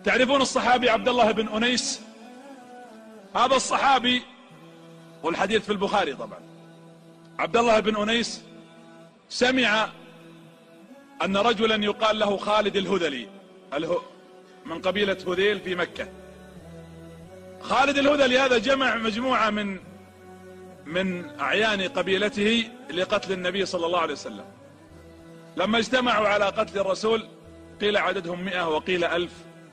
تعرفون الصحابي عبد الله بن أنيس؟ هذا الصحابي، والحديث في البخاري طبعا، عبد الله بن أنيس سمع أن رجلا يقال له خالد الهذلي من قبيلة هذيل في مكة. خالد الهذلي هذا جمع مجموعة من أعيان قبيلته لقتل النبي صلى الله عليه وسلم. لما اجتمعوا على قتل الرسول قيل عددهم 100 وقيل 1000.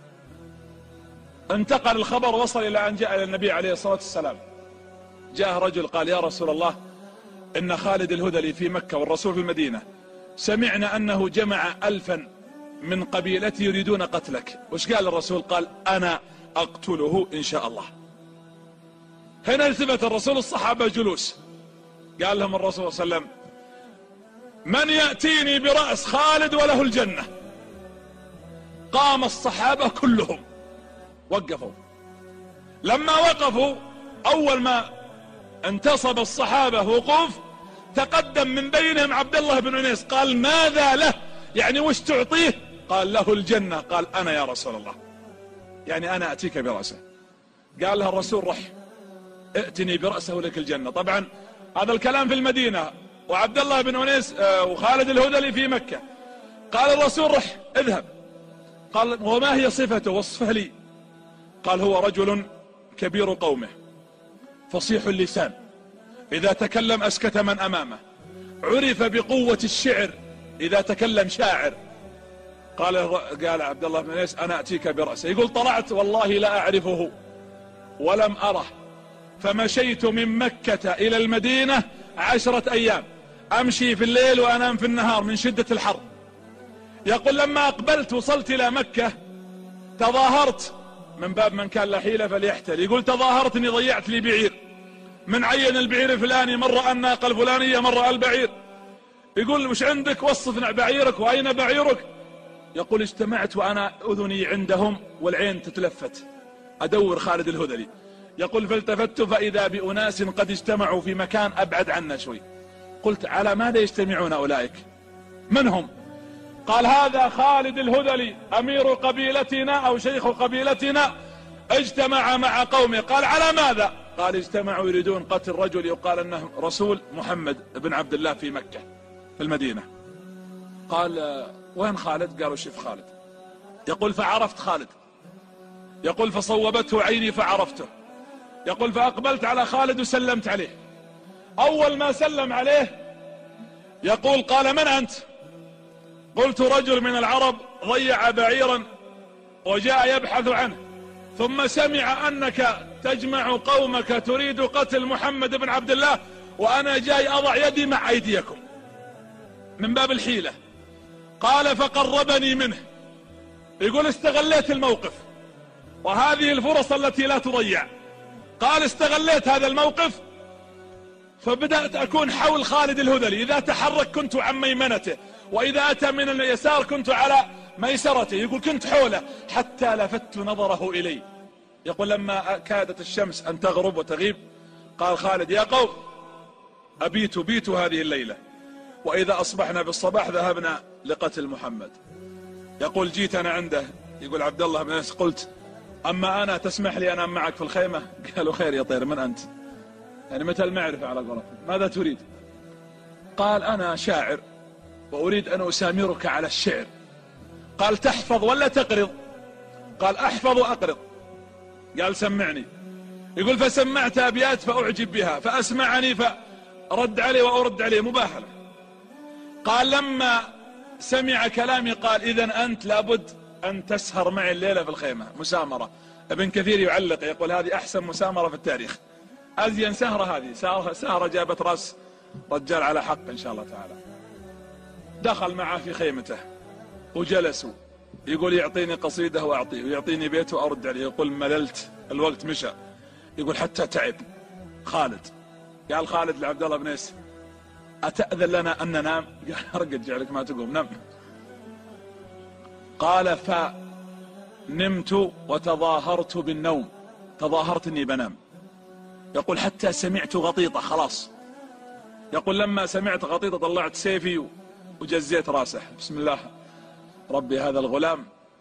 انتقل الخبر، وصل إلى أن جاء إلى النبي عليه الصلاة والسلام. جاء رجل قال: يا رسول الله، إن خالد الهذلي في مكة والرسول في المدينة، سمعنا أنه جمع 1000 من قبيلتي يريدون قتلك. وش قال الرسول؟ قال: أنا أقتله إن شاء الله. هنا التفت الرسول، الصحابة جلوس، قال لهم الرسول صلى الله عليه وسلم: من يأتيني برأس خالد وله الجنة؟ قام الصحابة كلهم وقفوا. لما وقفوا، أول ما انتصب الصحابة وقوف، تقدم من بينهم عبد الله بن أنيس قال: ماذا له؟ يعني وش تعطيه؟ قال: له الجنة. قال: أنا يا رسول الله، يعني أنا أتيك برأسه. قال له الرسول: رح ائتني برأسه لك الجنة. طبعا هذا الكلام في المدينة، وعبد الله بن أنيس وخالد الهذلي في مكة. قال الرسول: رح اذهب. قال: وما هي صفته؟ وصفه لي. قال: هو رجل كبير قومه، فصيح اللسان، إذا تكلم أسكت من أمامه، عرف بقوة الشعر، إذا تكلم شاعر. قال عبد الله بن أنيس: أنا أتيك برأسه. يقول: طلعت والله لا أعرفه ولم أره، فمشيت من مكة إلى المدينة 10 أيام، أمشي في الليل وأنام في النهار من شدة الحر. يقول: لما أقبلت وصلت إلى مكة تظاهرت، من باب من كان له حيلة فليحتل. يقول: تظاهرت إني ضيعت لي بعير، من عين البعير الفلاني، مرة الناقة الفلانية، مرة البعير. يقول: وش عندك؟ وصفنا بعيرك، وأين بعيرك؟ يقول: اجتمعت وأنا أذني عندهم والعين تتلفت أدور خالد الهذلي. يقول: فالتفت فإذا بأناس قد اجتمعوا في مكان أبعد عنا شوي. قلت: على ماذا يجتمعون أولئك؟ من هم؟ قال: هذا خالد الهذلي أمير قبيلتنا أو شيخ قبيلتنا، اجتمع مع قومه. قال: على ماذا؟ قال: اجتمعوا يريدون قتل رجل يقال أنه رسول محمد بن عبد الله في مكة في المدينة. قال: وين خالد؟ قالوا: شوف خالد. يقول: فعرفت خالد. يقول: فصوبته عيني فعرفته. يقول: فأقبلت على خالد وسلمت عليه. أول ما سلم عليه يقول: قال: من أنت؟ قلت: رجل من العرب ضيع بعيرا وجاء يبحث عنه، ثم سمع أنك تجمع قومك تريد قتل محمد بن عبد الله، وأنا جاي أضع يدي مع أيديكم من باب الحيلة. قال: فقربني منه. يقول: استغليت الموقف، وهذه الفرص التي لا تضيع. قال: استغليت هذا الموقف فبدأت أكون حول خالد الهذلي، إذا تحرك كنت عن ميمنته، وإذا أتى من اليسار كنت على ميسرته. يقول: كنت حوله حتى لفت نظره إلي. يقول: لما كادت الشمس أن تغرب وتغيب، قال خالد: يا قوم، بيت هذه الليلة، وإذا أصبحنا بالصباح ذهبنا لقتل محمد. يقول: جيت أنا عنده. يقول عبد الله بن أنيس: قلت: أما أنا تسمح لي أنام معك في الخيمة؟ قالوا: خير يا طير، من أنت؟ يعني متى المعرفة على قولتهم، ماذا تريد؟ قال: أنا شاعر وأريد أن أسامرك على الشعر. قال: تحفظ ولا تقرض؟ قال: أحفظ وأقرض. قال: سمعني. يقول: فسمعت أبيات فأعجب بها، فأسمعني فرد عليه وأرد عليه مباهلة. قال: لما سمع كلامي قال: إذن أنت لابد أن تسهر معي الليلة في الخيمة، مسامرة. ابن كثير يعلق يقول: هذه أحسن مسامرة في التاريخ، أزين سهرة هذه، سهرة جابت رأس رجال على حق إن شاء الله تعالى. دخل معه في خيمته وجلسوا. يقول: يعطيني قصيدة وأعطيه، ويعطيني بيت وأرد عليه. يقول: مللت، الوقت مشى. يقول: حتى تعب خالد. قال خالد لعبد الله بن أنيس: أتأذن لنا أن ننام؟ قال: أرقد جعلك ما تقوم، نم. قال: فنمت وتظاهرت بالنوم، تظاهرت أني بنام. يقول: حتى سمعت غطيطة، خلاص. يقول: لما سمعت غطيطة طلعت سيفي وجزيت راسه، بسم الله ربي هذا الغلام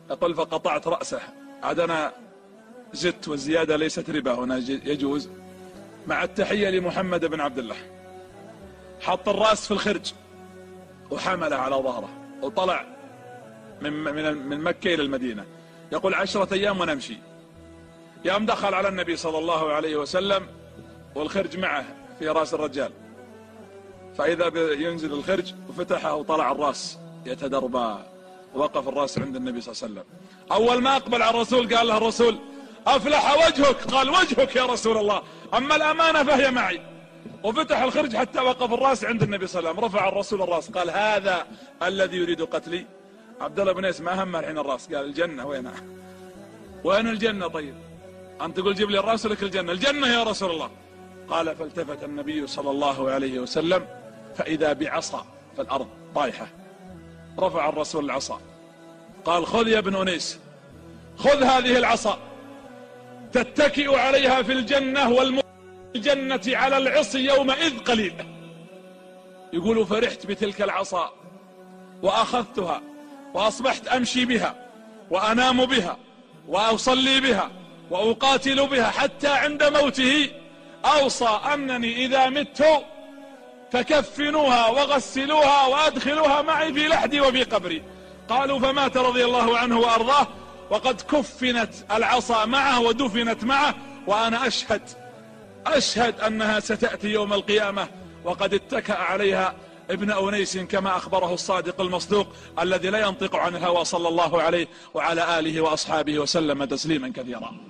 يقول فقطعت رأسه. عاد أنا زدت، والزيادة ليست ربا هنا يجوز، مع التحية لمحمد بن عبد الله، حط الرأس في الخرج وحمله على ظهره وطلع من مكة إلى المدينة. يقول 10 أيام ونمشي. يوم دخل على النبي صلى الله عليه وسلم والخرج معه في رأس الرجال، فإذا ينزل الخرج وفتحه وطلع الرأس يتدربى. وقف الرأس عند النبي صلى الله عليه وسلم. أول ما أقبل على الرسول قال له الرسول أفلح وجهك، قال وجهك يا رسول الله، أما الأمانة فهي معي. وفتح الخرج حتى وقف الرأس عند النبي صلى الله عليه وسلم. رفع الرسول الرأس قال هذا الذي يريد قتلي. عبد الله بن أنيس ما همه الحين الرأس، قال الجنة وينها؟ وين الجنة؟ طيب أنت تقول جيب لي الرأس ولك الجنة، الجنة يا رسول الله. قال فالتفت النبي صلى الله عليه وسلم فإذا بعصا في الأرض طايحة. رفع الرسول العصا قال خذ يا ابن أنيس، خذ هذه العصا تتكئ عليها في الجنة، والجنة على العصي يومئذ قليل. يقول فرحت بتلك العصا وأخذتها وأصبحت أمشي بها وأنام بها وأصلي بها وأقاتل بها، حتى عند موته أوصى أنني إذا مت فكفنوها وغسلوها وأدخلوها معي في لحدي وفي قبري. قالوا فمات رضي الله عنه وأرضاه وقد كفنت العصا معه ودفنت معه، وأنا أشهد أنها ستأتي يوم القيامة وقد اتكأ عليها ابن أنيس كما أخبره الصادق المصدوق الذي لا ينطق عن الهوى صلى الله عليه وعلى آله وأصحابه وسلم تسليما كثيرا.